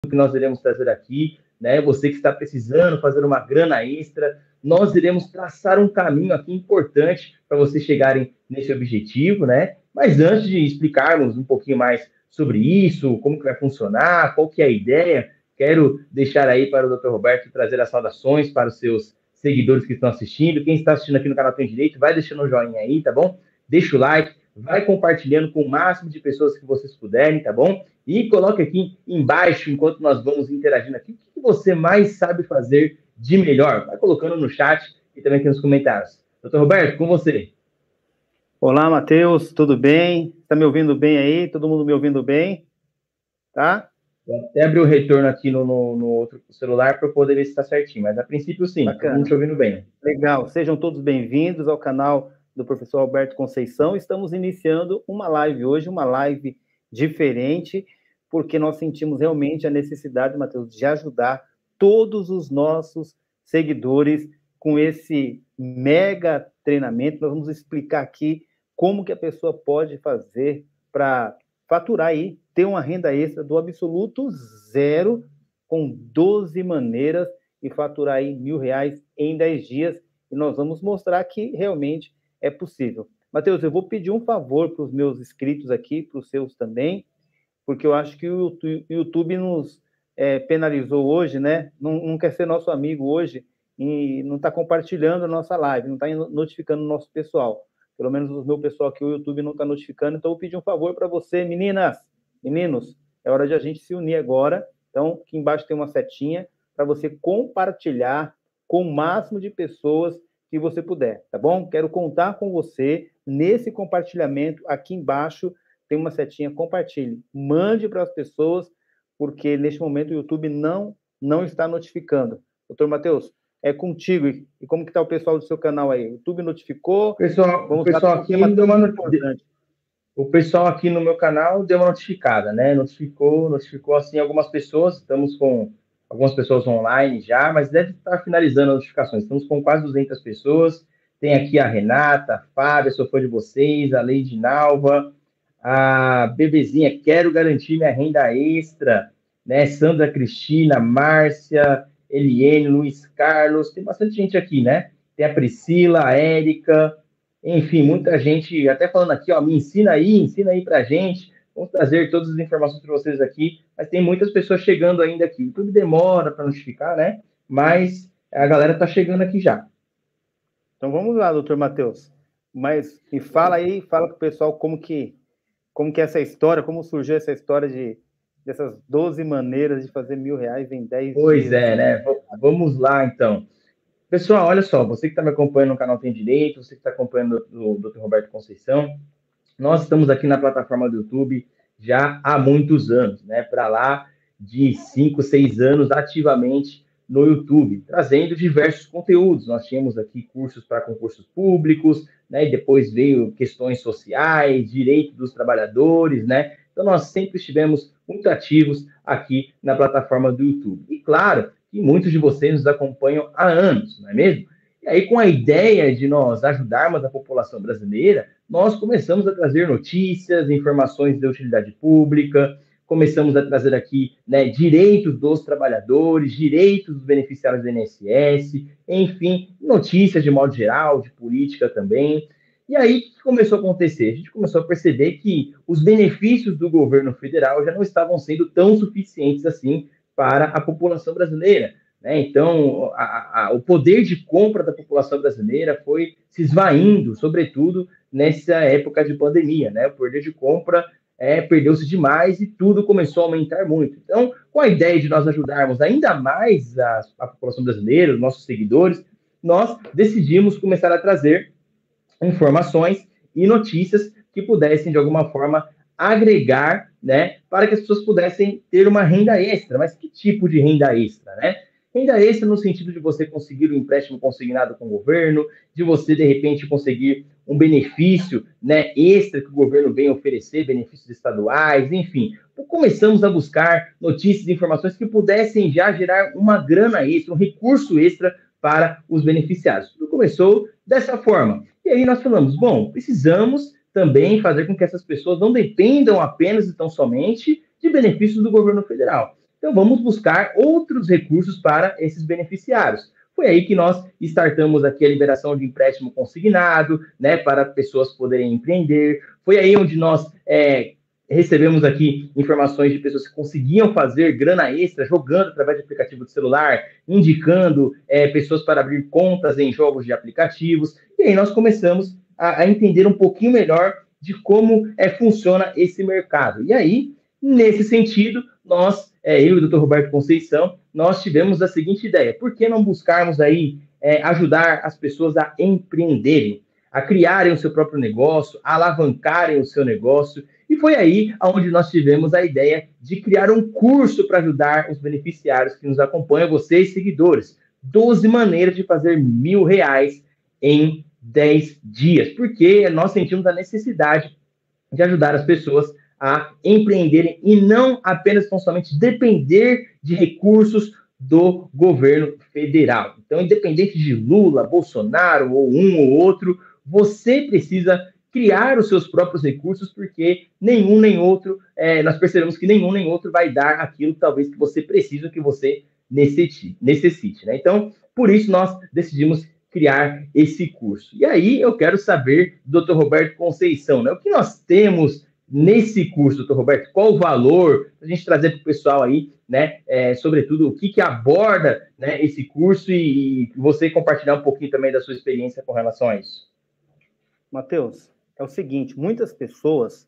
que nós iremos trazer aqui, né? Você que está precisando fazer uma grana extra, nós iremos traçar um caminho aqui importante para vocês chegarem nesse objetivo, né? Mas antes de explicarmos um pouquinho mais sobre isso, como que vai funcionar, qual que é a ideia, quero deixar aí para o Dr. Roberto trazer as saudações para os seus seguidores que estão assistindo. Quem está assistindo aqui no canal Tem Direito, vai deixando um joinha aí, tá bom? Deixa o like, vai compartilhando com o máximo de pessoas que vocês puderem, tá bom? E coloque aqui embaixo, enquanto nós vamos interagindo aqui, o que você mais sabe fazer de melhor? Vai colocando no chat e também aqui nos comentários. Doutor Roberto, com você. Olá, Matheus, tudo bem? Está me ouvindo bem aí? Todo mundo me ouvindo bem? Tá? Vou até abrir o retorno aqui no outro celular para eu poder ver se está certinho, mas a princípio sim, Bacana. Todo mundo te ouvindo bem. Legal, sejam todos bem-vindos ao canal do professor Alberto Conceição. Estamos iniciando uma live hoje, uma live diferente, porque nós sentimos realmente a necessidade, Matheus, de ajudar todos os nossos seguidores com esse mega treinamento. Nós vamos explicar aqui como que a pessoa pode fazer para faturar aí, ter uma renda extra do absoluto zero, com 12 maneiras, e faturar aí R$1.000 em 10 dias, e nós vamos mostrar que realmente é possível. Matheus, eu vou pedir um favor para os meus inscritos aqui, para os seus também, porque eu acho que o YouTube nos penalizou hoje, né? Não quer ser nosso amigo hoje, e não está compartilhando a nossa live, não está notificando o nosso pessoal. Pelo menos o meu pessoal aqui, o YouTube não está notificando, então eu vou pedir um favor para você, meninas, meninos, é hora de a gente se unir agora. Então, aqui embaixo tem uma setinha para você compartilhar com o máximo de pessoas que você puder, tá bom? Quero contar com você nesse compartilhamento. Aqui embaixo tem uma setinha, compartilhe, mande para as pessoas, porque neste momento o YouTube não está notificando. Doutor Matheus, é contigo. E como que está o pessoal do seu canal aí? O YouTube notificou? O pessoal aqui deu uma importante. O pessoal aqui no meu canal deu uma notificada, né? Notificou assim algumas pessoas. Estamos com algumas pessoas online já, mas deve estar finalizando as notificações. Estamos com quase 200 pessoas. Tem aqui a Renata, a Fábia, sou fã de vocês, a Leide Nalva, a Bebezinha, quero garantir minha renda extra, né? Sandra Cristina, Márcia, Eliene, Luiz Carlos, tem bastante gente aqui, né? Tem a Priscila, a Érica, enfim, muita gente até falando aqui, ó, me ensina aí pra gente. Vamos trazer todas as informações para vocês aqui, mas tem muitas pessoas chegando ainda aqui. Tudo demora para notificar, né? Mas a galera tá chegando aqui já. Então vamos lá, doutor Matheus. Mas me fala aí, fala para o pessoal como que é essa história, como surgiu essa história dessas 12 maneiras de fazer R$1.000 em 10 dias. Pois é, né? Vamos lá, então. Pessoal, olha só, você que está me acompanhando no canal Tem Direito, você que está acompanhando o Dr. Roberto Conceição, nós estamos aqui na plataforma do YouTube já há muitos anos, né? Para lá de 5, 6 anos ativamente no YouTube, trazendo diversos conteúdos. Nós tínhamos aqui cursos para concursos públicos, né? E depois veio questões sociais, direito dos trabalhadores, né? Então, nós sempre estivemos muito ativos aqui na plataforma do YouTube. E, claro, que muitos de vocês nos acompanham há anos, não é mesmo? E aí, com a ideia de nós ajudarmos a população brasileira, nós começamos a trazer notícias, informações de utilidade pública, começamos a trazer aqui, né, direitos dos trabalhadores, direitos dos beneficiários do INSS, enfim, notícias de modo geral, de política também. E aí, o que começou a acontecer? A gente começou a perceber que os benefícios do governo federal já não estavam sendo tão suficientes assim para a população brasileira, né? Então, o poder de compra da população brasileira foi se esvaindo, sobretudo nessa época de pandemia, né? O poder de compra perdeu-se demais e tudo começou a aumentar muito. Então, com a ideia de nós ajudarmos ainda mais a população brasileira, os nossos seguidores, nós decidimos começar a trazer informações e notícias que pudessem, de alguma forma, agregar, né, para que as pessoas pudessem ter uma renda extra. Mas que tipo de renda extra, né? Renda extra no sentido de você conseguir um empréstimo consignado com o governo, de você, de repente, conseguir um benefício, né, extra que o governo vem oferecer, benefícios estaduais, enfim. Começamos a buscar notícias e informações que pudessem já gerar uma grana extra, um recurso extra para os beneficiários. Tudo começou dessa forma. E aí nós falamos, bom, precisamos também fazer com que essas pessoas não dependam apenas e tão somente de benefícios do governo federal. Então, vamos buscar outros recursos para esses beneficiários. Foi aí que nós startamos aqui a liberação de empréstimo consignado, né, para pessoas poderem empreender. Foi aí onde nós recebemos aqui informações de pessoas que conseguiam fazer grana extra jogando através de aplicativo de celular, indicando pessoas para abrir contas em jogos de aplicativos. E aí nós começamos a entender um pouquinho melhor de como funciona esse mercado. E aí, nesse sentido, nós, eu e o Dr. Roberto Conceição, nós tivemos a seguinte ideia: por que não buscarmos aí ajudar as pessoas a empreenderem, a criarem o seu próprio negócio, a alavancarem o seu negócio? E foi aí onde nós tivemos a ideia de criar um curso para ajudar os beneficiários que nos acompanham, vocês seguidores. 12 maneiras de fazer R$1.000 em 10 dias, porque nós sentimos a necessidade de ajudar as pessoas a empreenderem e não apenas tão somente depender de recursos do governo federal. Então, independente de Lula, Bolsonaro ou um ou outro, você precisa criar os seus próprios recursos, porque nenhum nem outro, nós percebemos que nenhum nem outro vai dar aquilo talvez que você precisa, que você necessite, né? Então, por isso nós decidimos criar esse curso. E aí eu quero saber, Dr. Roberto Conceição, né, o que nós temos nesse curso, doutor Roberto? Qual o valor? A gente trazer para o pessoal aí, né? Sobretudo, o que aborda, né, esse curso e você compartilhar um pouquinho também da sua experiência com relação a isso. Matheus, é o seguinte, muitas pessoas,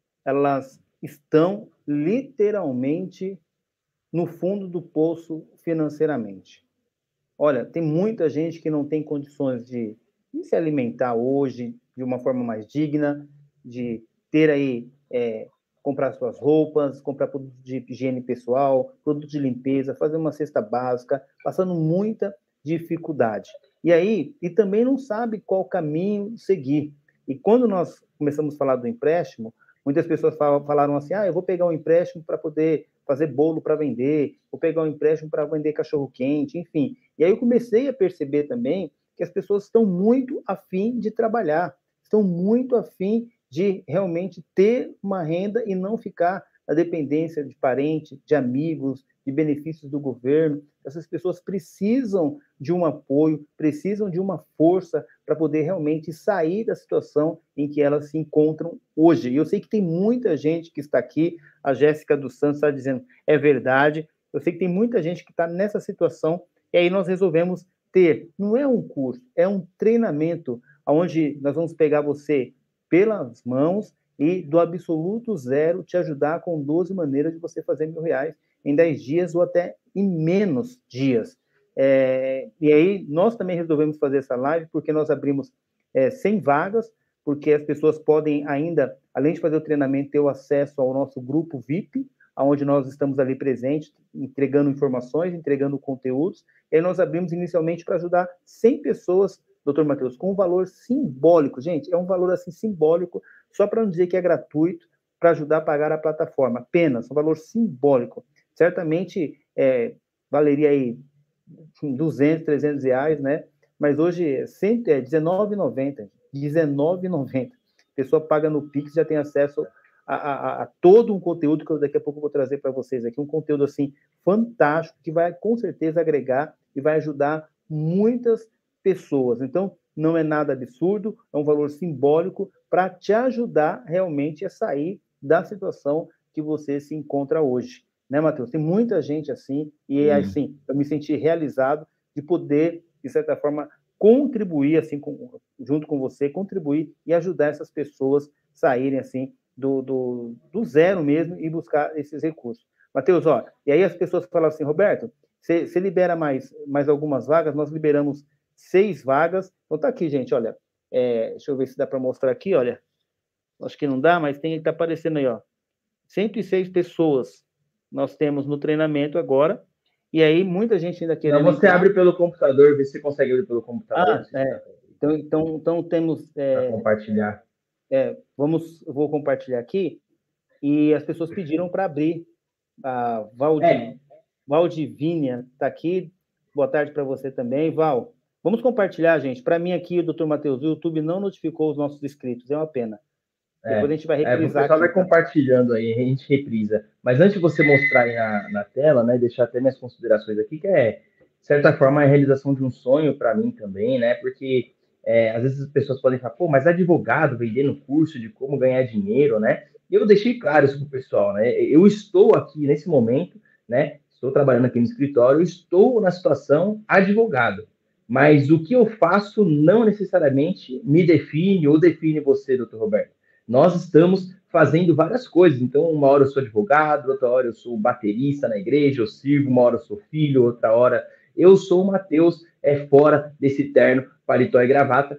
elas estão literalmente no fundo do poço financeiramente. Olha, tem muita gente que não tem condições de se alimentar hoje de uma forma mais digna, de ter aí, comprar suas roupas, comprar produtos de higiene pessoal, produtos de limpeza, fazer uma cesta básica, passando muita dificuldade. E aí, e também não sabe qual caminho seguir. E quando nós começamos a falar do empréstimo, muitas pessoas falaram assim, eu vou pegar um empréstimo para poder fazer bolo para vender, vou pegar um empréstimo para vender cachorro-quente, enfim. E aí eu comecei a perceber também que as pessoas estão muito afim de trabalhar, estão muito afim de realmente ter uma renda e não ficar na dependência de parentes, de amigos, de benefícios do governo. Essas pessoas precisam de um apoio, precisam de uma força para poder realmente sair da situação em que elas se encontram hoje. E eu sei que tem muita gente que está aqui, a Jéssica dos Santos está dizendo, é verdade, eu sei que tem muita gente que está nessa situação, e aí nós resolvemos ter, não é um curso, é um treinamento, onde nós vamos pegar você pelas mãos e do absoluto zero te ajudar com 12 maneiras de você fazer R$1.000 em 10 dias ou até em menos dias. E aí nós também resolvemos fazer essa live porque nós abrimos 100 vagas, porque as pessoas podem ainda, além de fazer o treinamento, ter o acesso ao nosso grupo VIP, onde nós estamos ali presentes, entregando informações, entregando conteúdos. E aí nós abrimos inicialmente para ajudar 100 pessoas, doutor Matheus, com um valor simbólico. Gente, é um valor assim simbólico, só para não dizer que é gratuito, para ajudar a pagar a plataforma. Apenas um valor simbólico. Certamente valeria aí R$200, R$300, né? Mas hoje é R$19,90. R$19,90. A pessoa paga no Pix, já tem acesso a todo um conteúdo que eu daqui a pouco vou trazer para vocês aqui, um conteúdo assim fantástico que vai com certeza agregar e vai ajudar muitas pessoas. Então, não é nada absurdo, é um valor simbólico para te ajudar realmente a sair da situação que você se encontra hoje. Né, Matheus? Tem muita gente assim, e assim, eu me senti realizado de poder, de certa forma, contribuir assim, junto com você, contribuir e ajudar essas pessoas saírem assim do zero mesmo e buscar esses recursos. Matheus, e aí as pessoas falam assim, Roberto, você libera mais algumas vagas, nós liberamos 6 vagas, então tá aqui, gente, olha, deixa eu ver se dá para mostrar aqui, olha, acho que não dá, mas tá aparecendo aí, 106 pessoas nós temos no treinamento agora, e aí muita gente ainda querendo Não, você abre pelo computador, vê se você consegue abrir pelo computador. Então temos... para compartilhar. Eu vou compartilhar aqui, e as pessoas pediram para abrir. A Valdivínia está aqui, boa tarde para você também. Val, vamos compartilhar, gente. Para mim aqui, o Dr. Matheus, o YouTube não notificou os nossos inscritos, é uma pena. Depois a gente vai O reprisar pessoal aqui, vai tá? compartilhando aí, a gente reprisa. Mas antes de você mostrar aí na tela, né, deixar até minhas considerações aqui, que de certa forma, a realização de um sonho para mim também, né? Porque às vezes as pessoas podem falar, pô, mas advogado vendendo curso de como ganhar dinheiro, né? E eu deixei claro isso para o pessoal, né? Eu estou aqui nesse momento, né? Estou trabalhando aqui no escritório, estou na situação advogado. Mas o que eu faço não necessariamente me define ou define você, doutor Roberto. Nós estamos fazendo várias coisas. Então, uma hora eu sou advogado, outra hora eu sou baterista na igreja, eu sirvo, uma hora eu sou filho, outra hora eu sou o Matheus, fora desse terno, paletó e gravata,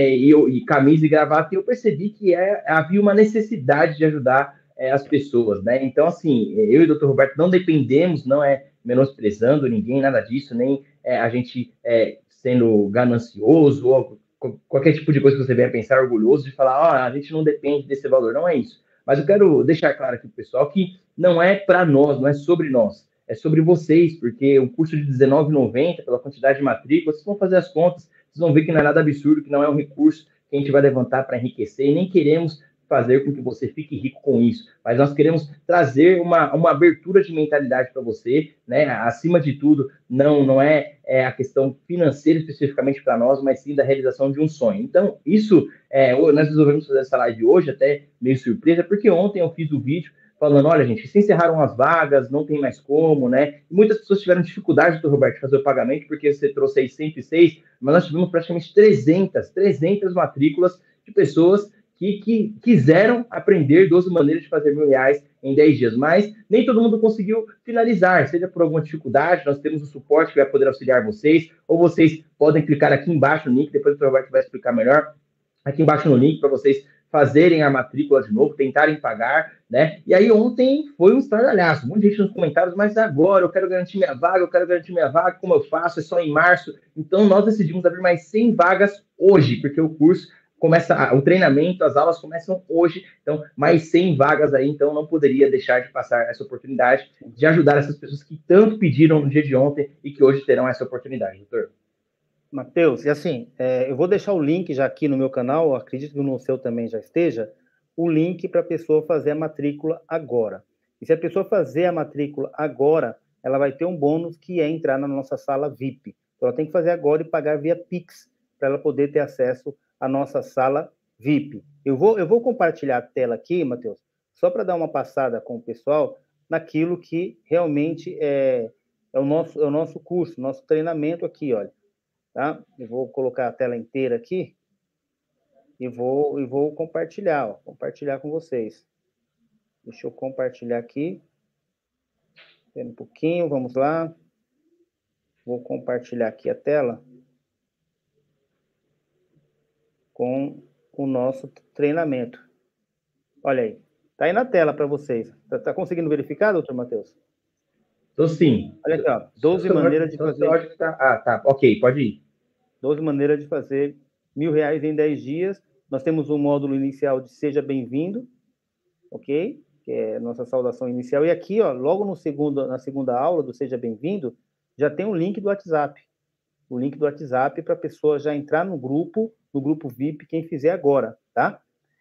e camisa e gravata, e eu percebi que havia uma necessidade de ajudar as pessoas, né? Então, assim, eu e o doutor Roberto não dependemos, não é menosprezando ninguém, nada disso, nem a gente sendo ganancioso ou qualquer tipo de coisa que você venha pensar, orgulhoso de falar, a gente não depende desse valor, não é isso. Mas eu quero deixar claro aqui pro pessoal que não é para nós, não é sobre nós, é sobre vocês, porque o curso de R$19,90, pela quantidade de matrículas, vocês vão fazer as contas, vocês vão ver que não é nada absurdo, que não é um recurso que a gente vai levantar para enriquecer, e nem queremos fazer com que você fique rico com isso, mas nós queremos trazer uma abertura de mentalidade para você, né? Acima de tudo, não é a questão financeira especificamente para nós, mas sim da realização de um sonho. Então, isso, nós resolvemos fazer essa live hoje, até meio surpresa, porque ontem eu fiz o vídeo falando, olha, gente, se encerraram as vagas, não tem mais como, né? E muitas pessoas tiveram dificuldade, doutor Roberto, de fazer o pagamento, porque você trouxe aí 106, mas nós tivemos praticamente 300 matrículas de pessoas que quiseram aprender 12 maneiras de fazer R$1.000 em 10 dias, mas nem todo mundo conseguiu finalizar, seja por alguma dificuldade, nós temos o suporte que vai poder auxiliar vocês, ou vocês podem clicar aqui embaixo no link, depois o Dr. Roberto vai explicar melhor, aqui embaixo no link para vocês fazerem a matrícula de novo, tentarem pagar, né? E aí ontem foi um estardalhaço, muita gente nos comentários, mas agora eu quero garantir minha vaga, como eu faço? É só em março. Então nós decidimos abrir mais 100 vagas hoje, porque o curso começa, o treinamento, as aulas começam hoje, então mais 100 vagas aí, então não poderia deixar de passar essa oportunidade de ajudar essas pessoas que tanto pediram no dia de ontem e que hoje terão essa oportunidade, doutor. Matheus, e assim, eu vou deixar o link já aqui no meu canal, acredito que no seu também já esteja, o link para a pessoa fazer a matrícula agora. E se a pessoa fazer a matrícula agora, ela vai ter um bônus que é entrar na nossa sala VIP. Então, ela tem que fazer agora e pagar via Pix, para ela poder ter acesso à nossa sala VIP. Eu vou compartilhar a tela aqui, Matheus, só para dar uma passada com o pessoal naquilo que realmente é o nosso curso, nosso treinamento aqui, olha. Tá? Eu vou colocar a tela inteira aqui e vou compartilhar, compartilhar com vocês. Deixa eu compartilhar aqui. Espera um pouquinho, vamos lá. Vou compartilhar aqui a tela com o nosso treinamento. Olha aí, tá aí na tela para vocês. Tá conseguindo verificar, doutor Matheus? Tô sim. Olha aqui, ó, 12 maneiras de fazer... tá, ok, pode ir. 12 maneiras de fazer R$1.000 em 10 dias. Nós temos um módulo inicial de Seja Bem-vindo, ok? Que é a nossa saudação inicial. E aqui, ó, logo na segunda aula do Seja Bem-vindo, já tem um link do WhatsApp. O link do WhatsApp para a pessoa já entrar no grupo VIP, quem fizer agora, tá?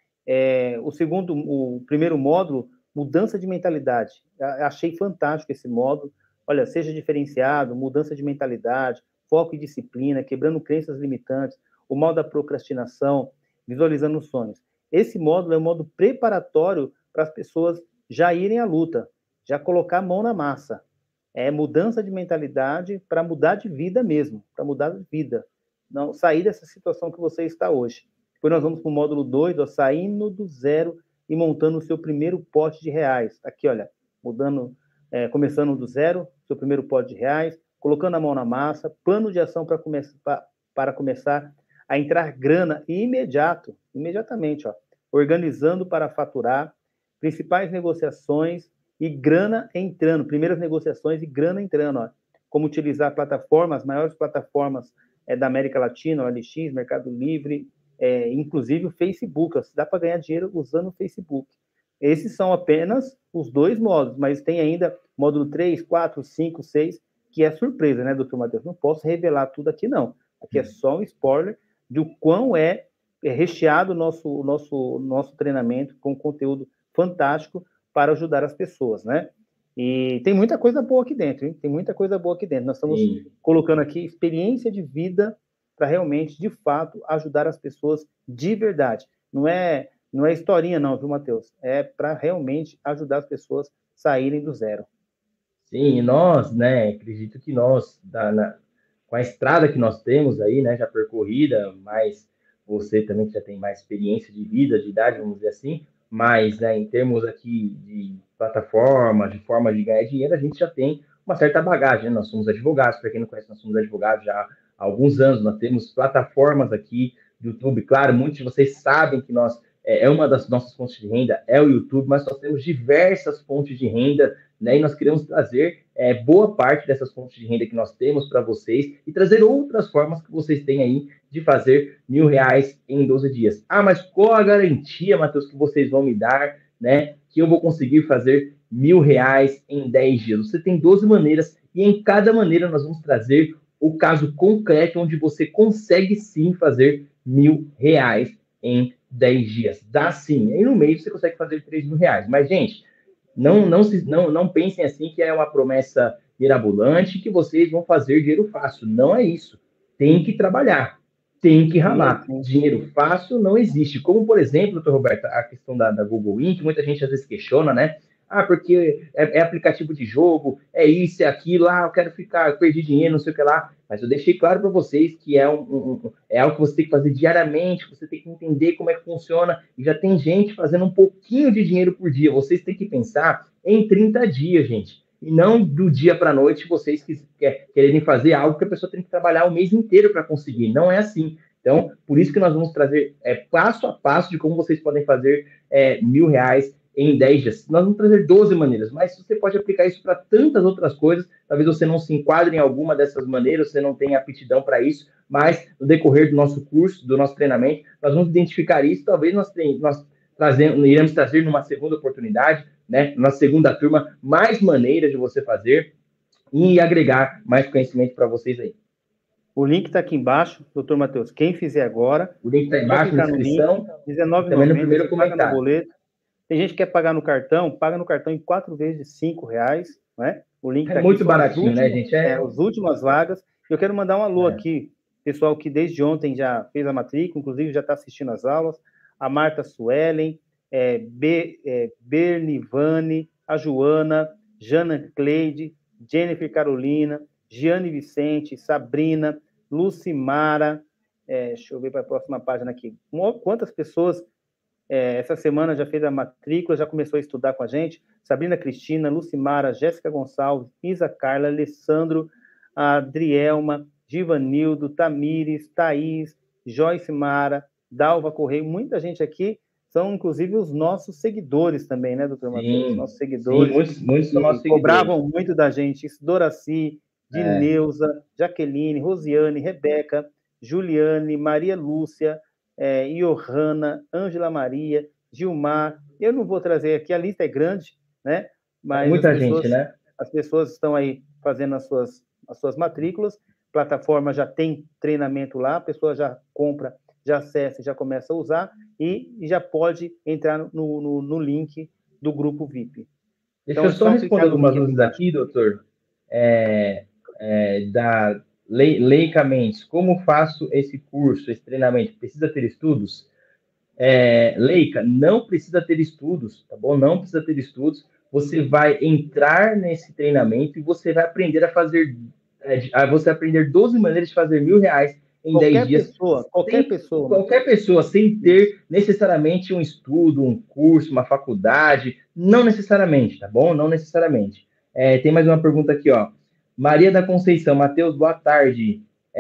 O primeiro módulo, mudança de mentalidade. Achei fantástico esse módulo. Olha, seja diferenciado, mudança de mentalidade, foco e disciplina, quebrando crenças limitantes, o mal da procrastinação, visualizando os sonhos. Esse módulo é um módulo preparatório para as pessoas já irem à luta, já colocar a mão na massa. É mudança de mentalidade para mudar de vida mesmo, para mudar de vida. Não sair dessa situação que você está hoje. Depois nós vamos para o módulo 2, ó, saindo do zero e montando o seu primeiro pote de reais. Aqui, olha, começando do zero, seu primeiro pote de reais, colocando a mão na massa, plano de ação para começar a entrar grana imediatamente, ó, organizando para faturar, principais negociações e grana entrando, primeiras negociações e grana entrando, ó, como utilizar plataformas, as maiores plataformas da América Latina, o OLX, Mercado Livre, inclusive o Facebook, ó, dá para ganhar dinheiro usando o Facebook. Esses são apenas os 2 módulos, mas tem ainda módulo 3, 4, 5, 6, que é surpresa, né, doutor Matheus? Não posso revelar tudo aqui, não. Aqui é só um spoiler do quão recheado o nosso treinamento com conteúdo fantástico para ajudar as pessoas, né? E tem muita coisa boa aqui dentro, hein? Tem muita coisa boa aqui dentro. Nós estamos colocando aqui experiência de vida para realmente, de fato, ajudar as pessoas de verdade. Não é historinha não, viu, Matheus? É para realmente ajudar as pessoas a saírem do zero. Sim, e nós, né, acredito que nós, com a estrada que nós temos aí, né, já percorrida, mas você também que já tem mais experiência de vida, de idade, vamos dizer assim, mas, né, em termos aqui de plataforma, de forma de ganhar dinheiro, a gente já tem uma certa bagagem, né? Nós somos advogados, para quem não conhece, nós somos advogados já há alguns anos, nós temos plataformas aqui do YouTube, claro, muitos de vocês sabem que nós, uma das nossas fontes de renda é o YouTube, mas nós temos diversas fontes de renda, né? E nós queremos trazer boa parte dessas fontes de renda que nós temos para vocês e trazer outras formas que vocês têm aí de fazer R$ 1.000 em 12 dias. Ah, mas qual a garantia, Matheus, que vocês vão me dar, né, que eu vou conseguir fazer R$ 1.000 em 10 dias? Você tem 12 maneiras e em cada maneira nós vamos trazer o caso concreto onde você consegue sim fazer R$ 1.000 em 10 dias. Dá sim. Aí no mês você consegue fazer R$ 3.000. Mas, gente, não pensem assim que é uma promessa mirabolante que vocês vão fazer dinheiro fácil. Não é isso. Tem que trabalhar, tem que ralar. Dinheiro fácil não existe. Como, por exemplo, doutor Roberto, a questão da Google Inc., muita gente às vezes questiona, né? Ah, porque é aplicativo de jogo, é isso, é aquilo, eu quero ficar, perdi dinheiro, não sei o que lá. Mas eu deixei claro para vocês que é algo que você tem que fazer diariamente, você tem que entender como é que funciona, e já tem gente fazendo um pouquinho de dinheiro por dia. Vocês têm que pensar em 30 dias, gente. E não do dia para a noite vocês quererem fazer algo que a pessoa tem que trabalhar o mês inteiro para conseguir. Não é assim. Então, por isso que nós vamos trazer passo a passo de como vocês podem fazer R$ 1.000 em 10 dias. Nós vamos trazer 12 maneiras, mas você pode aplicar isso para tantas outras coisas. Talvez você não se enquadre em alguma dessas maneiras, você não tenha aptidão para isso, mas no decorrer do nosso curso, do nosso treinamento, nós vamos identificar isso. Talvez nós iremos trazer numa segunda oportunidade, né, na segunda turma, mais maneiras de você fazer e agregar mais conhecimento para vocês aí. O link está aqui embaixo, doutor Matheus. Quem fizer agora... O link está embaixo na descrição. R$19,90, também no primeiro comentário. No boleto. Tem gente que quer pagar no cartão, paga no cartão em 4 vezes de R$5, né? O link tá aqui, muito baratinho, né, gente? As últimas vagas. Eu quero mandar um alô aqui, pessoal que desde ontem já fez a matrícula, inclusive já está assistindo as aulas. A Marta Suelen, Bernivane, a Joana, Jana Cleide, Jennifer Carolina, Giane Vicente, Sabrina, Lucimara, deixa eu ver para a próxima página aqui. Quantas pessoas essa semana já fez a matrícula, já começou a estudar com a gente? Sabrina Cristina, Lucimara, Jéssica Gonçalves, Isa Carla, Alessandro, Adrielma, Givanildo, Tamires, Thaís, Joyce Mara, Dalva Correia, muita gente aqui são, inclusive, os nossos seguidores também, né, doutor Matheus? Nossos seguidores. Sim, muitos são nossos cobravam muito da gente. Doraci, Dineuza, Jaqueline, Rosiane, Rebeca, Juliane, Maria Lúcia, Johanna, Ângela Maria, Gilmar. Eu não vou trazer aqui, a lista é grande, né? Mas muita gente, né? As pessoas estão aí fazendo as suas matrículas, a plataforma já tem treinamento lá, a pessoa já compra, já acessa, já começa a usar e já pode entrar no link do grupo VIP. Deixa eu só responder algumas dúvidas aqui, doutor. Leicamente, como faço esse curso, esse treinamento? Precisa ter estudos? Leica, não precisa ter estudos, tá bom? Não precisa ter estudos. Você vai entrar nesse treinamento e você vai aprender a fazer... você vai aprender 12 maneiras de fazer R$1.000 em 10 dias. Qualquer pessoa, sem ter necessariamente um estudo, um curso, uma faculdade. Não necessariamente, tá bom? Não necessariamente. Tem mais uma pergunta aqui, ó. Maria da Conceição, Matheus, boa tarde.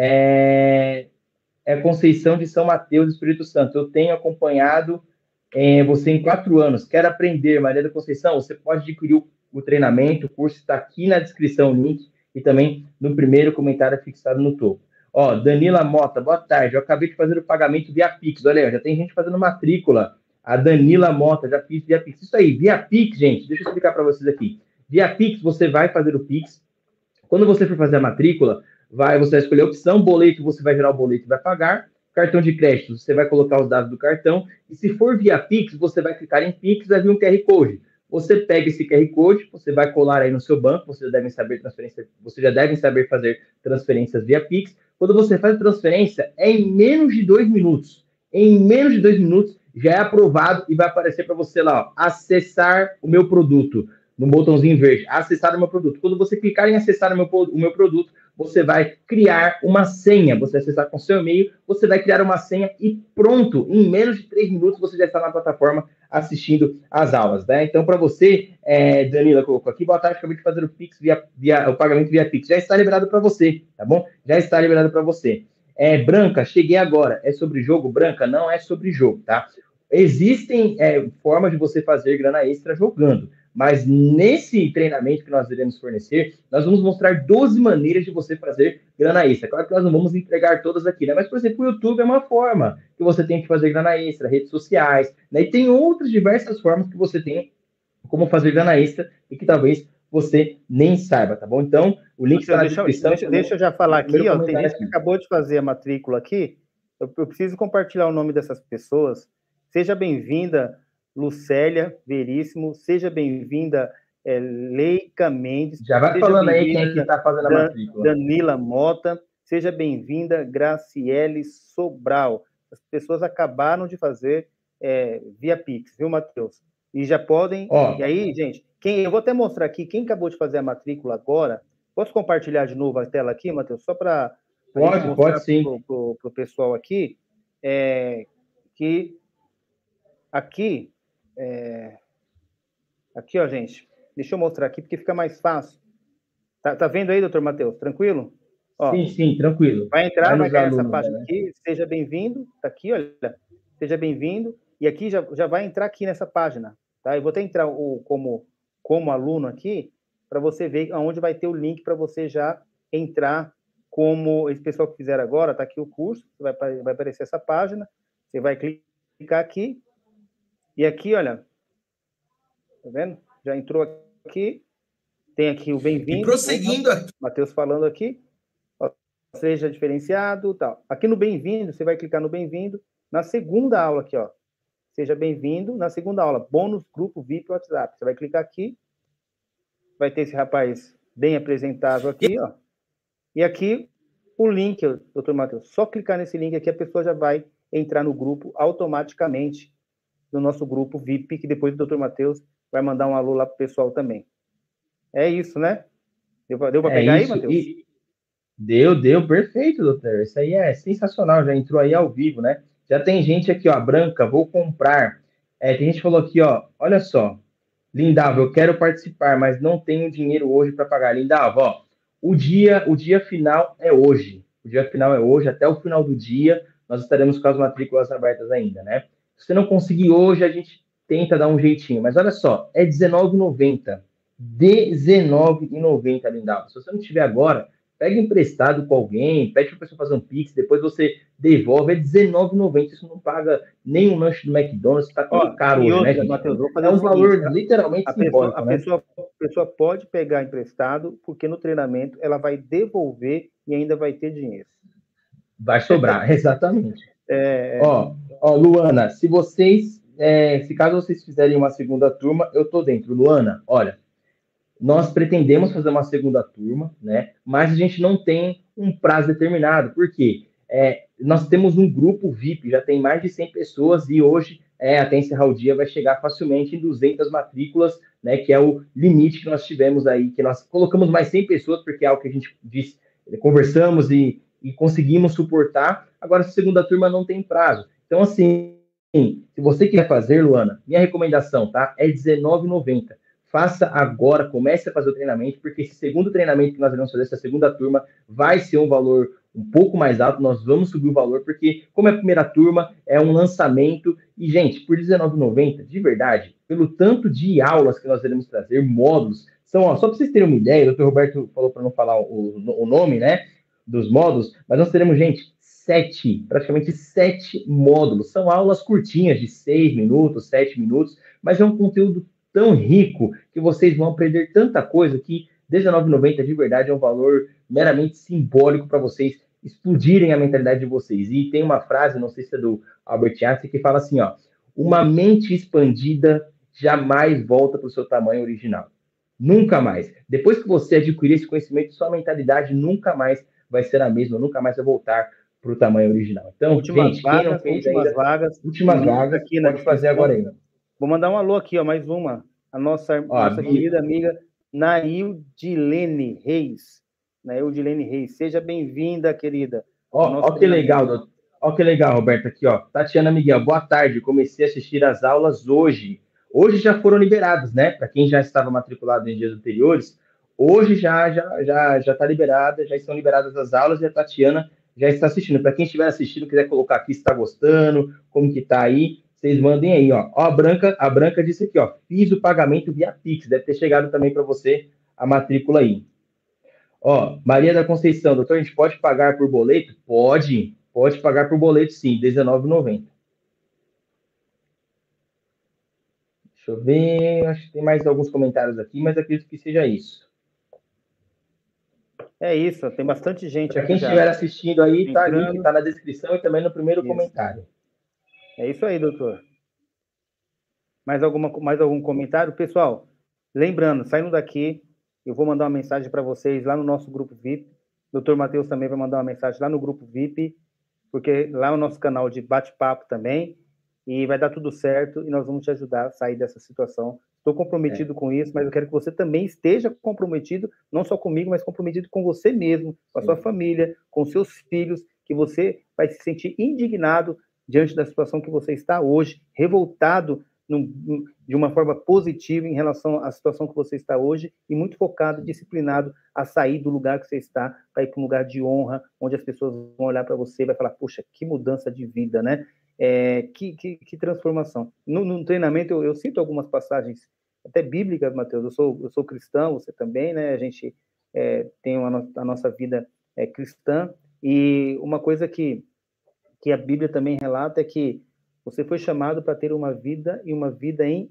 Conceição de São Mateus, Espírito Santo. Eu tenho acompanhado você em 4 anos. Quero aprender, Maria da Conceição. Você pode adquirir o treinamento, o curso está aqui na descrição, o link, e também no primeiro comentário fixado no topo. Ó, Danila Mota, boa tarde. Eu acabei de fazer o pagamento via Pix. Olha aí, já tem gente fazendo matrícula. A Danila Mota, já fiz via Pix. Isso aí, via Pix, gente. Deixa eu explicar para vocês aqui. Via Pix, você vai fazer o Pix. Quando você for fazer a matrícula, você vai escolher a opção, boleto, você vai gerar o boleto e vai pagar. Cartão de crédito, você vai colocar os dados do cartão, e se for via Pix, você vai clicar em Pix, vai vir um QR Code. Você pega esse QR Code, você vai colar aí no seu banco, vocês já devem saber fazer transferências via Pix. Quando você faz a transferência, é em menos de 2 minutos. Em menos de 2 minutos, já é aprovado e vai aparecer para você lá, ó, acessar o meu produto, no botãozinho verde, acessar o meu produto. Quando você clicar em acessar o meu produto, você vai criar uma senha, você vai acessar com seu e-mail, você vai criar uma senha e pronto, em menos de 3 minutos você já está na plataforma assistindo as aulas, né? Então, para você, Danila colocou aqui, boa tarde, acabei de fazer o Pix o pagamento via Pix, já está liberado para você, tá bom? Já está liberado para você. Branca, cheguei agora, é sobre jogo? Branca, não é sobre jogo, tá? Existem formas de você fazer grana extra jogando, mas nesse treinamento que nós iremos fornecer, nós vamos mostrar 12 maneiras de você fazer grana extra. Claro que nós não vamos entregar todas aqui, né? Mas, por exemplo, o YouTube é uma forma que você tem que fazer grana extra, redes sociais, né? E tem outras diversas formas que você tem como fazer grana extra e que talvez você nem saiba, tá bom? Então, o link está na descrição. Deixa eu já falar aqui, ó, tem gente que acabou de fazer a matrícula aqui, eu preciso compartilhar o nome dessas pessoas. Seja bem-vinda, Lucélia Veríssimo, seja bem-vinda, Leica Mendes. Já vai falando aí quem é que está fazendo a matrícula. Danila Mota, seja bem-vinda, Graciele Sobral. As pessoas acabaram de fazer via Pix, viu, Matheus? E já podem... E aí, gente, eu vou até mostrar aqui, quem acabou de fazer a matrícula agora, posso compartilhar de novo a tela aqui, Matheus? Só para pode sim. Para o pessoal aqui, que aqui, aqui, ó, gente, deixa eu mostrar aqui, porque fica mais fácil. Tá vendo aí, doutor Matheus? Tranquilo? Ó, sim, tranquilo. Vai entrar, vai cair nessa página aqui, seja bem-vindo, tá aqui, olha, seja bem-vindo, e aqui já vai entrar aqui nessa página, tá? Eu vou até entrar como aluno aqui, para você ver aonde vai ter o link para você já entrar como esse pessoal que fizeram agora, tá aqui o curso, vai aparecer essa página, você vai clicar aqui, e aqui, olha, tá vendo? Já entrou aqui, tem aqui o bem-vindo. E prosseguindo aqui. Matheus falando aqui, ó, seja diferenciado, tal. Aqui no bem-vindo, você vai clicar no bem-vindo, na segunda aula aqui, ó, seja bem-vindo, na segunda aula, bônus grupo VIP WhatsApp. Você vai clicar aqui, vai ter esse rapaz bem apresentável aqui, ó. E aqui, o link, doutor Matheus, só clicar nesse link aqui, a pessoa já vai entrar no grupo automaticamente, no nosso grupo VIP, que depois o doutor Matheus vai mandar um alô lá para o pessoal também. É isso, né? Deu para pegar aí, Matheus? Deu, perfeito, doutor. Isso aí é sensacional, já entrou aí ao vivo, né? Já tem gente aqui, ó, Branca, vou comprar. Tem gente que falou aqui, ó, olha só, Lindava, eu quero participar, mas não tenho dinheiro hoje para pagar. Lindava, ó, o dia final é hoje. O dia final é hoje, até o final do dia, nós estaremos com as matrículas abertas ainda, né? Se você não conseguir hoje, a gente tenta dar um jeitinho. Mas olha só, é R$19,90. R$19,90, Lindava. Se você não tiver agora, pega emprestado com alguém, pede para a pessoa fazer um Pix, depois você devolve, é R$19,90. Isso não paga nem um lanche do McDonald's, está tão caro hoje, né, gente? Mateus, é um valor literalmente simbólico, a pessoa pode pegar emprestado, porque no treinamento ela vai devolver e ainda vai ter dinheiro. Vai sobrar, exatamente. Ó, Luana, se caso vocês fizerem uma segunda turma, eu tô dentro. Luana, olha, nós pretendemos fazer uma segunda turma, né? Mas a gente não tem um prazo determinado. Por quê? Nós temos um grupo VIP, já tem mais de 100 pessoas e hoje, até encerrar o dia, vai chegar facilmente em 200 matrículas, né? Que é o limite que nós tivemos aí, que nós colocamos mais 100 pessoas, porque é algo que a gente disse, conversamos e conseguimos suportar. Agora, a segunda turma não tem prazo. Então, assim, se você quiser fazer, Luana, minha recomendação, tá? É R$19,90. Faça agora, comece a fazer o treinamento, porque esse segundo treinamento que nós vamos fazer, essa segunda turma, vai ser um valor um pouco mais alto, nós vamos subir o valor, porque como é a primeira turma, é um lançamento, e, gente, por R$19,90, de verdade, pelo tanto de aulas que nós iremos trazer, módulos, só para vocês terem uma ideia, o Dr. Roberto falou para não falar o nome, né, dos módulos, mas nós teremos, gente, praticamente 7 módulos, são aulas curtinhas, de 6 minutos, 7 minutos, mas é um conteúdo tão rico que vocês vão aprender tanta coisa que R$19,90 de verdade é um valor meramente simbólico para vocês explodirem a mentalidade de vocês. E tem uma frase, não sei se é do Albert Einstein, que fala assim, ó, uma mente expandida jamais volta para o seu tamanho original. Nunca mais. Depois que você adquirir esse conhecimento, sua mentalidade nunca mais vai ser a mesma, nunca mais vai voltar para o tamanho original. Então, Últimas gente, quem não vagas, fez últimas ainda, vagas. O últimas link está vagas, aqui na pode fazer descrição. agora aí. Vou mandar um alô aqui, ó, mais uma. A nossa querida amiga Naildilene Reis. Naildilene Reis. Seja bem-vinda, querida. Ó que legal, ó que legal, Roberto, aqui, ó. Tatiana Miguel, boa tarde. Comecei a assistir as aulas hoje. Hoje já foram liberadas, né? Para quem já estava matriculado em dias anteriores, hoje já está liberada, já estão liberadas as aulas e a Tatiana já está assistindo. Para quem estiver assistindo, quiser colocar aqui se está gostando, como que tá aí, vocês mandem aí, ó. Ó, a Branca disse aqui, ó, fiz o pagamento via Pix, deve ter chegado também para você a matrícula aí. Ó, Maria da Conceição, doutor, a gente pode pagar por boleto? Pode pagar por boleto sim, R$19,90. Deixa eu ver, acho que tem mais alguns comentários aqui, mas acredito que seja isso. É isso, tem bastante gente Para quem estiver assistindo aí, tá, link está na descrição e também no primeiro isso. Comentário. É isso aí, doutor. Mais algum comentário? Pessoal, lembrando, saindo daqui, eu vou mandar uma mensagem para vocês lá no nosso grupo VIP. O doutor Matheus também vai mandar uma mensagem lá no grupo VIP, porque lá é o nosso canal de bate-papo também, e vai dar tudo certo, e nós vamos te ajudar a sair dessa situação. Estou comprometido com isso, mas eu quero que você também esteja comprometido, não só comigo, mas comprometido com você mesmo, com a sua família, com seus filhos, que você vai se sentir indignado diante da situação que você está hoje, revoltado de uma forma positiva em relação à situação que você está hoje e muito focado, disciplinado a sair do lugar que você está para ir para um lugar de honra, onde as pessoas vão olhar para você e vai falar, poxa, que mudança de vida, né? Que transformação. No treinamento, eu cito algumas passagens até bíblicas, Matheus. Eu sou cristão, você também, né? A gente tem a nossa vida cristã, e uma coisa que a Bíblia também relata é que você foi chamado para ter uma vida e uma vida em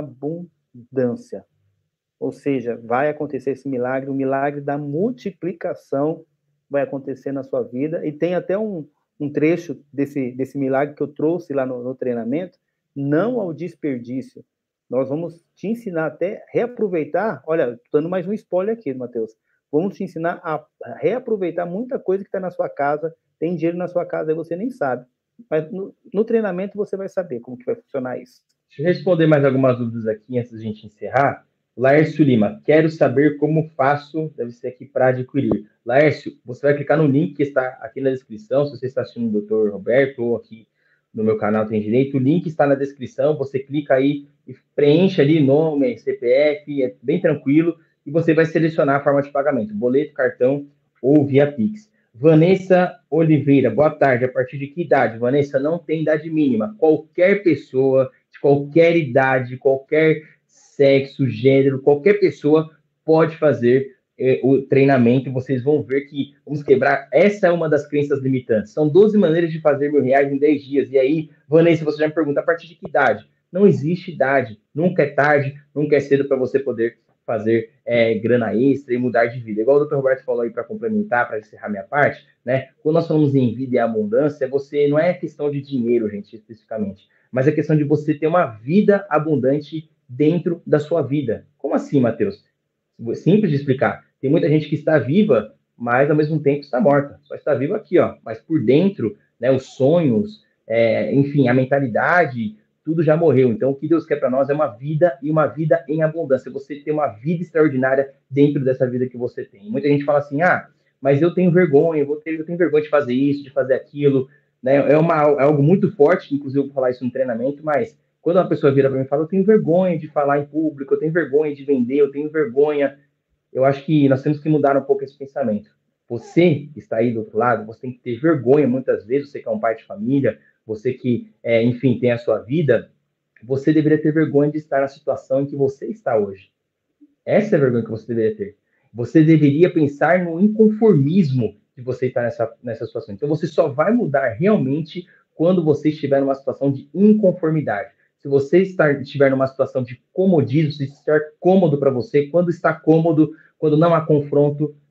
abundância. Ou seja, vai acontecer esse milagre, o milagre da multiplicação vai acontecer na sua vida. E tem até um trecho desse milagre que eu trouxe lá no treinamento, não ao desperdício. Nós vamos te ensinar até reaproveitar, olha, estou dando mais um spoiler aqui, Matheus, vamos te ensinar a reaproveitar muita coisa que está na sua casa, tem dinheiro na sua casa e você nem sabe. Mas no treinamento você vai saber como que vai funcionar isso. Deixa eu responder mais algumas dúvidas aqui antes da gente encerrar. Laércio Lima, quero saber como faço, deve ser aqui para adquirir. Laércio, você vai clicar no link que está aqui na descrição, se você está assistindo o Dr. Roberto ou aqui no meu canal Tem Direito, o link está na descrição, você clica aí e preenche ali nome, CPF, é bem tranquilo, e você vai selecionar a forma de pagamento, boleto, cartão ou via Pix. Vanessa Oliveira, boa tarde. A partir de que idade? Vanessa, não tem idade mínima. Qualquer pessoa, de qualquer idade, qualquer sexo, gênero, qualquer pessoa pode fazer o treinamento. Vocês vão ver que vamos quebrar. Essa é uma das crenças limitantes. São 12 maneiras de fazer R$1.000 em 10 dias. E aí, Vanessa, você já me pergunta, a partir de que idade? Não existe idade. Nunca é tarde, nunca é cedo para você poder fazer grana extra e mudar de vida. Igual o Dr. Roberto falou aí para complementar, para encerrar minha parte, né? Quando nós falamos em vida e abundância, você não é questão de dinheiro, gente, especificamente, mas é questão de você ter uma vida abundante dentro da sua vida. Como assim, Matheus? Simples de explicar. Tem muita gente que está viva, mas ao mesmo tempo está morta. Só está viva aqui, ó. Mas por dentro, né, os sonhos, enfim, a mentalidade, tudo já morreu. Então, o que Deus quer para nós é uma vida e uma vida em abundância. Você ter uma vida extraordinária dentro dessa vida que você tem. Muita gente fala assim, mas eu tenho vergonha, eu tenho vergonha de fazer isso, de fazer aquilo. Né? É algo muito forte, inclusive eu vou falar isso no treinamento, mas quando uma pessoa vira para mim e fala, eu tenho vergonha de falar em público, eu tenho vergonha de vender, eu tenho vergonha, eu acho que nós temos que mudar um pouco esse pensamento. Você que está aí do outro lado, você tem que ter vergonha muitas vezes, você que é um pai de família, você que, enfim, tem a sua vida, você deveria ter vergonha de estar na situação em que você está hoje. Essa é a vergonha que você deveria ter. Você deveria pensar no inconformismo de você estar nessa situação. Então, você só vai mudar realmente quando você estiver numa situação de inconformidade. Se você estiver numa situação de comodismo, se estiver cômodo para você, quando está cômodo, quando não há confronto,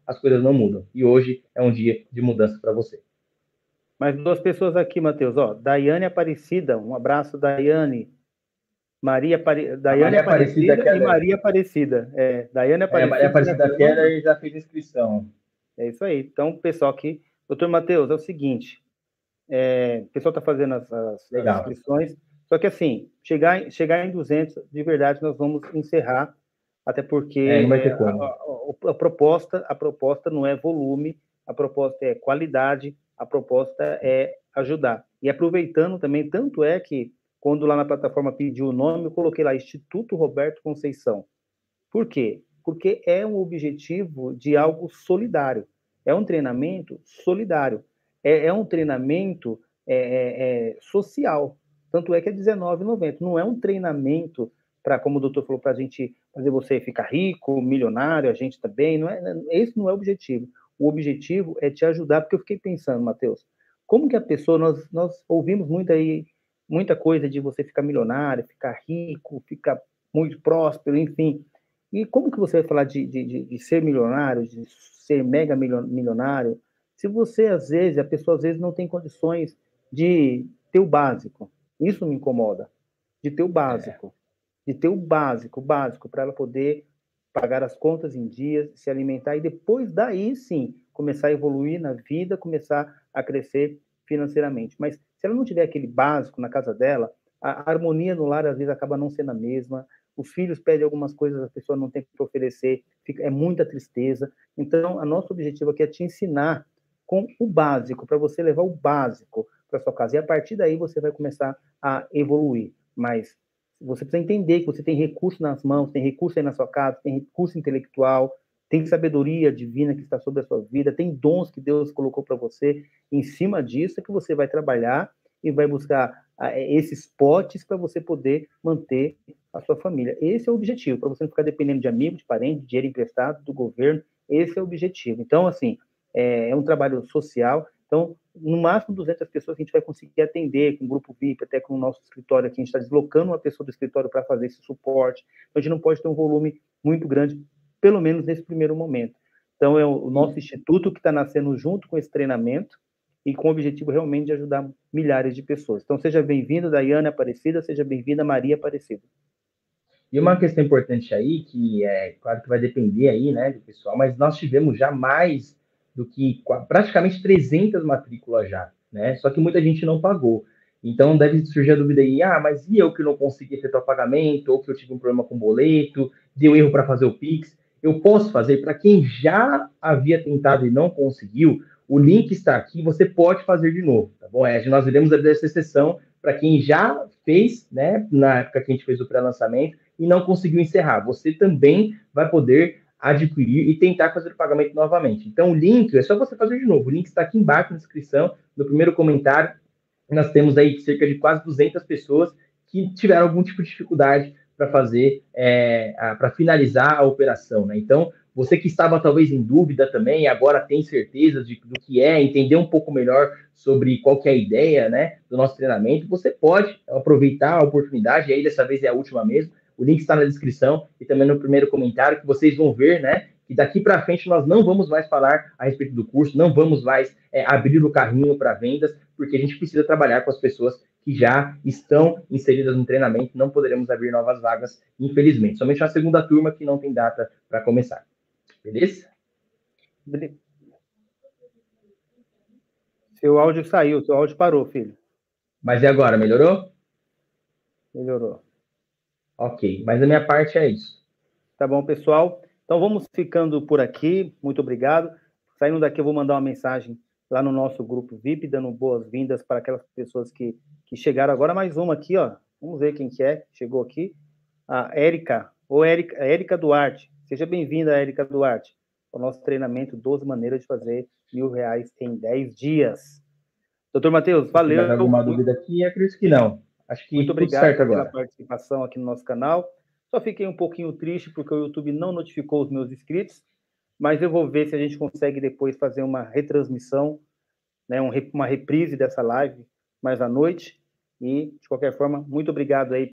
as coisas não mudam. E hoje é um dia de mudança para você. Mais duas pessoas aqui, Matheus. Ó, Daiane Aparecida, um abraço, Daiane. Daiane Aparecida e Maria Aparecida. Daiane Aparecida. Maria Aparecida Keller já fez inscrição. É isso aí. Então, pessoal aqui. Doutor Matheus, é o seguinte. O pessoal está fazendo as inscrições. Só que, assim, chegar em 200, de verdade, nós vamos encerrar. Até porque não vai ter como. A proposta não é volume, a proposta é qualidade, a proposta é ajudar. E aproveitando também, tanto é que, quando lá na plataforma pediu o nome, eu coloquei lá Instituto Roberto Conceição. Por quê? Porque é um objetivo de algo solidário. É um treinamento solidário. É um treinamento social. Tanto é que é R$19,90. Não é um treinamento para, como o doutor falou, para a gente fazer você ficar rico, milionário, a gente também. Esse não é o objetivo. O objetivo é te ajudar, porque eu fiquei pensando, Matheus, como que a pessoa, nós ouvimos muita coisa de você ficar milionário, ficar rico, ficar muito próspero, enfim. E como que você vai falar de ser milionário, de ser mega milionário, se você, a pessoa às vezes não tem condições de ter o básico? Isso me incomoda, de ter o básico. De ter o básico para ela poder pagar as contas em dias, se alimentar e depois daí sim começar a evoluir na vida, começar a crescer financeiramente. Mas se ela não tiver aquele básico na casa dela, a harmonia no lar às vezes acaba não sendo a mesma, os filhos pedem algumas coisas, a pessoa não tem que oferecer, é muita tristeza. Então, o nosso objetivo aqui é te ensinar com o básico, para você levar o básico para sua casa. E a partir daí você vai começar a evoluir. Mas você precisa entender que você tem recurso nas mãos, tem recurso aí na sua casa, tem recurso intelectual, tem sabedoria divina que está sobre a sua vida, tem dons que Deus colocou para você. Em cima disso é que você vai trabalhar e vai buscar esses potes para você poder manter a sua família. Esse é o objetivo, para você não ficar dependendo de amigo, de parente, de dinheiro emprestado, do governo. Esse é o objetivo. Então, assim, é um trabalho social. Então, no máximo 200 pessoas que a gente vai conseguir atender com o grupo VIP, até com o nosso escritório aqui. A gente está deslocando uma pessoa do escritório para fazer esse suporte. Então, a gente não pode ter um volume muito grande, pelo menos nesse primeiro momento. Então, é o nosso instituto que está nascendo junto com esse treinamento e com o objetivo realmente de ajudar milhares de pessoas. Então, seja bem-vindo, Daiane Aparecida, seja bem-vinda, Maria Aparecida. E uma questão importante aí, que claro que vai depender aí, né, do pessoal, mas nós tivemos já mais do que praticamente 300 matrículas já, né? Só que muita gente não pagou. Então deve surgir a dúvida aí, mas e eu que não consegui efetuar o pagamento, ou que eu tive um problema com o boleto, deu erro para fazer o Pix? Eu posso fazer? Para quem já havia tentado e não conseguiu, o link está aqui, você pode fazer de novo, tá bom? Nós iremos abrir essa exceção para quem já fez, né, na época que a gente fez o pré-lançamento, e não conseguiu encerrar. Você também vai poder adquirir e tentar fazer o pagamento novamente. Então, o link, é só você fazer de novo. O link está aqui embaixo na descrição, no primeiro comentário. Nós temos aí cerca de quase 200 pessoas que tiveram algum tipo de dificuldade para fazer, para finalizar a operação, né? Então, você que estava talvez em dúvida também, agora tem certeza do que entender um pouco melhor sobre qual que é a ideia, né, do nosso treinamento, você pode aproveitar a oportunidade, e aí dessa vez é a última mesmo. O link está na descrição e também no primeiro comentário, que vocês vão ver, né, que daqui para frente nós não vamos mais falar a respeito do curso, não vamos mais abrir o carrinho para vendas, porque a gente precisa trabalhar com as pessoas que já estão inseridas no treinamento, não poderemos abrir novas vagas, infelizmente. Somente a segunda turma que não tem data para começar. Beleza? Seu áudio saiu, seu áudio parou, filho. Mas e agora, melhorou? Melhorou. Ok, mas a minha parte é isso. Tá bom, pessoal? Então vamos ficando por aqui. Muito obrigado. Saindo daqui, eu vou mandar uma mensagem lá no nosso grupo VIP, dando boas-vindas para aquelas pessoas que chegaram agora. Mais uma aqui, ó. Vamos ver quem que é. Chegou aqui. A Érica. Érica Duarte. Seja bem-vinda, Érica Duarte, ao nosso treinamento 12 maneiras de fazer R$1.000 em 10 dias. Doutor Matheus, valeu. Se tiver alguma dúvida aqui, acredito que não. Acho que muito tudo obrigado certo pela agora. participação aqui no nosso canal. Só fiquei um pouquinho triste porque o YouTube não notificou os meus inscritos, mas eu vou ver se a gente consegue depois fazer uma retransmissão, né, uma reprise dessa live mais à noite. E, de qualquer forma, muito obrigado aí